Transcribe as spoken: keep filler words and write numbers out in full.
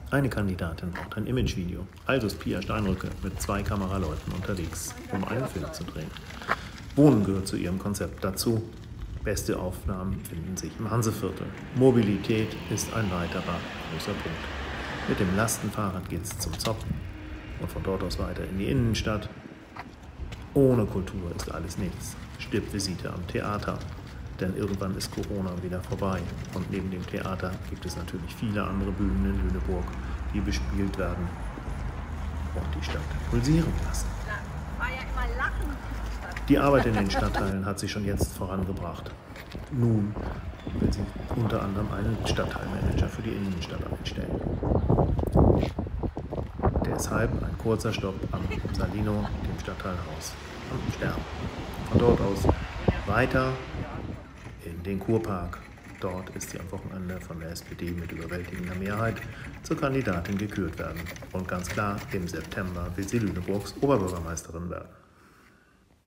Eine Kandidatin braucht ein Imagevideo, also ist Pia Steinrücke mit zwei Kameraleuten unterwegs, um einen Film zu drehen. Wohnen gehört zu ihrem Konzept dazu. Beste Aufnahmen finden sich im Hanseviertel. Mobilität ist ein weiterer großer Punkt. Mit dem Lastenfahrrad geht es zum Zopp und von dort aus weiter in die Innenstadt. Ohne Kultur ist alles nichts. Stippvisite am Theater. Denn irgendwann ist Corona wieder vorbei. Und neben dem Theater gibt es natürlich viele andere Bühnen in Lüneburg, die bespielt werden und die Stadt pulsieren lassen. Die Arbeit in den Stadtteilen hat sich schon jetzt vorangebracht. Nun will sie unter anderem einen Stadtteilmanager für die Innenstadt einstellen. Deshalb ein kurzer Stopp am Salino, dem Stadtteilhaus am Stern. Von dort aus weiter in den Kurpark. Dort ist sie am Wochenende von der S P D mit überwältigender Mehrheit zur Kandidatin gekürt werden. Und ganz klar, im September will sie Lüneburgs Oberbürgermeisterin werden.